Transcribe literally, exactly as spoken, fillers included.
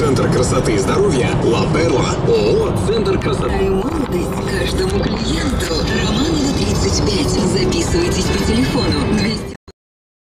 Центр красоты и здоровья Ла Перла. ООО «Центр красоты». Молодость каждому клиенту. Романова, тридцать пять. Записывайтесь по телефону